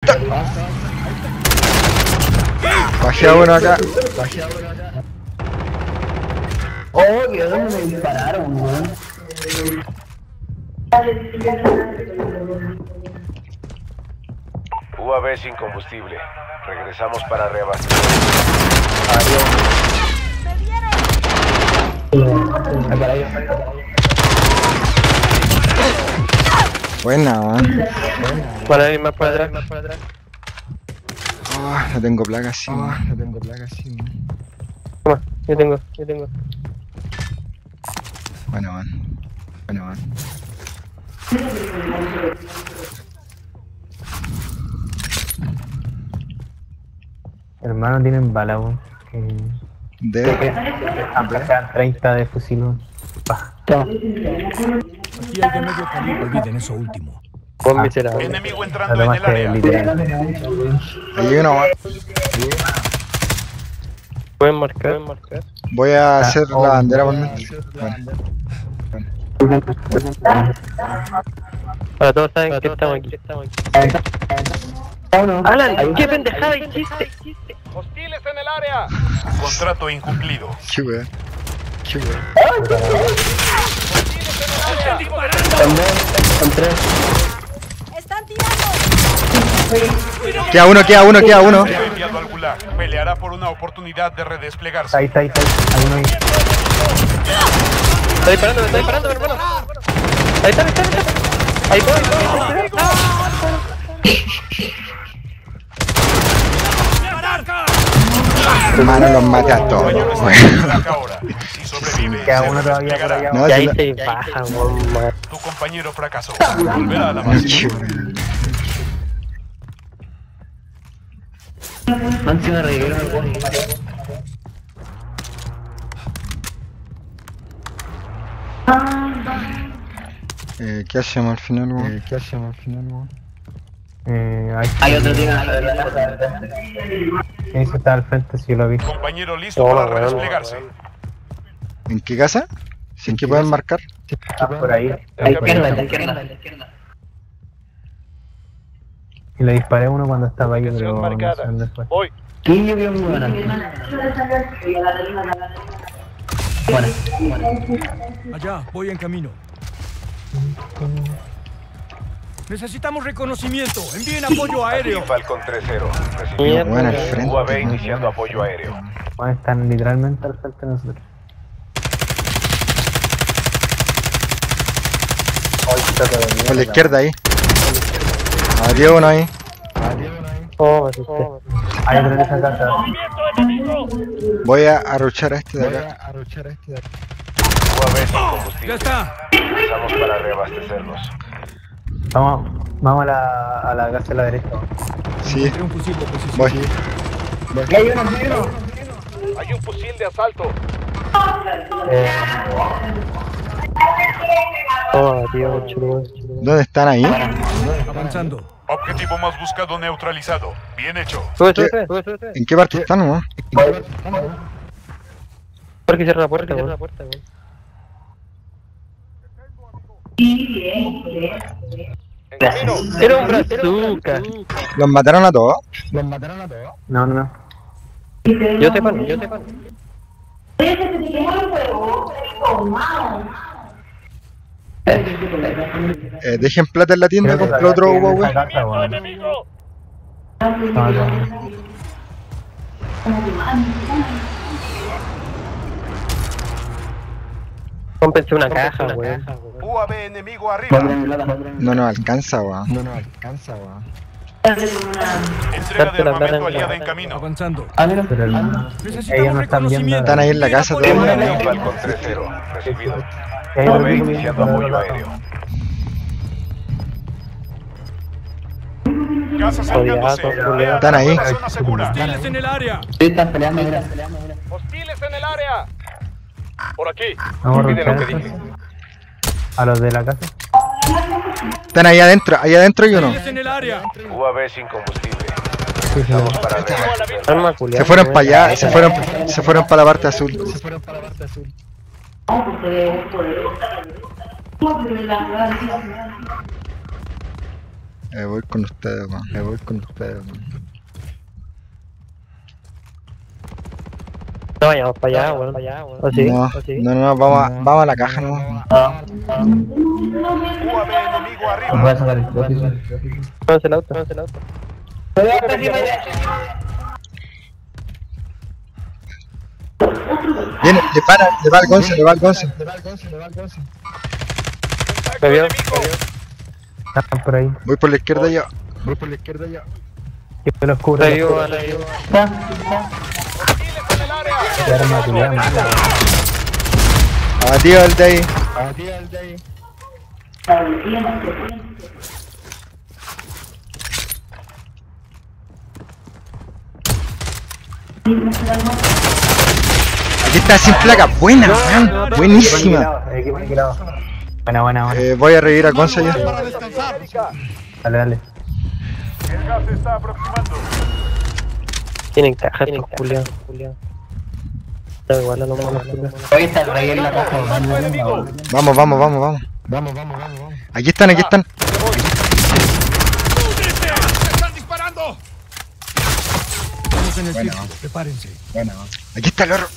Bajé a uno acá. Oh, ¿de dónde me dispararon, weón? UAV sin combustible. Regresamos para reabastecer. Buena, man. Para ir más para atrás. Oh, no tengo placas, sí, man. Toma, yo tengo. Bueno, man. Hermano, tienen bala, weón. De... Ampliacan 30 de fusil, weón. Aquí hay de medio calibre. Olviden eso último. Buen miserable. Enemigo entrando en Además el que área. literal. Ahí hay uno, man. Pueden marcar. Voy a hacer la bandera por mí. Bueno. Ahora todos saben que estamos aquí. Alan, ¿qué pendejada hiciste? Hostiles en el área. Contrato incumplido. Qué weón. ¡Están tirando! Queda uno. Será enviado al gulag. Peleará por una oportunidad de redesplegarse. Ahí. Hay uno ahí. Me está disparando, hermano. Ahí está. Ahí voy. Hermano, los maté a todos. Compañero está en el gulag ahora. Si sobrevive, Queda se uno todavía por allá. No, Y ahí si se baja, weón. Tu compañero fracasó. Volverá a la base. Han sido revivieron el weón. ¿Qué hacemos al final, weón? Hay otro tío. Ese está al frente, si lo vi. Compañero listo Toma, para weón. redesplegarse. ¿En qué casa? ¿Sin que pueden marcar? Está por ahí. A la izquierda. Y le disparé a uno cuando estaba ahí, pero no sé Marcada. dónde fue. Voy. ¿Quién yo vio muy buena? Bueno. Allá, voy en camino. Necesitamos reconocimiento. Envíen apoyo aéreo. Falcon 3-0. Mierda. Bueno, al frente. UAV iniciando apoyo aéreo. Bueno, están literalmente al frente de nosotros. Por la izquierda ahí. Había uno ahí. Oh, me asusté. Hay otro en esa casa. Voy a arruchar a este de acá. UAV sin ¡Ya combustible. está! Regresamos para reabastecernos. Vamos a la casa de la derecha. Sí, Encontré un fusil de precisión. voy. Hay un fusil de asalto. Oh, tío, chulo. ¿Dónde están ahí? Avanzando. Objetivo más buscado neutralizado. Bien hecho. Sube. ¿En qué parte están, weón? ¿Por qué cierra la puerta, weón? En camino. Era un brazuca. ¿Los mataron a todos? No. Yo te paro. Dejen plata en la tienda, Creo que compra otro en Huawei. esa casa, weón. Cómprense una caja, weón. UAV enemigo arriba. No nos alcanza, weón. Entrega de armamento aliada en camino. Avanzando. Pero ellos Necesitamos no están viendo. reconocimiento. Están ahí en la casa todavía. Falcon 3-0. Recibido. Hay otro UAV que iniciando apoyo aéreo. Casa acercándose. Julián. Están ahí. Zona segura. Hostiles en el área. Están peleando, mira. Hostiles en el área. Por aquí. Vamos a Olviden lo que romper dije. a los de la casa. Están ahí adentro hay uno. Hostiles en el área. UAV sin combustible. Estamos para reabastecer. Arma, Julián. Se fueron para allá, se fueron para la parte azul. Voy con ustedes, man. Voy con ustedes, man. No vayamos para allá, weón. ¿O sí? No, ¿O sí? no, vamos a la caja, no. UAV enemigo No arriba. puedo sacar el trófico. Vamos el auto. Viene, le va al Gonce. Me vio. Están por ahí. Voy por la izquierda yo. Que los cubra. Me vio, me vio. Qué arma culiada mala. Adiós el de ahí. Aquí está sin placa. Buena, man. Buenísima. Equipo aniquilado. Buena. Voy a revivir a Gonce yo. Dale. El gas se está aproximando. Tienen caja, Julián. Da igual a lo malo. Hoy está el rey en la caja. Vamos. Aquí están. ¡Están disparando! Estamos en el sitio. Prepárense. Aquí está el oro.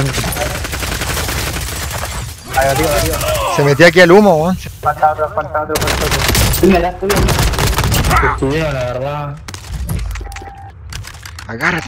Arriba. Se metió aquí el humo, weón. Falta otro. Me la estoy viendo. Estudiado, la verdad. Agárrate.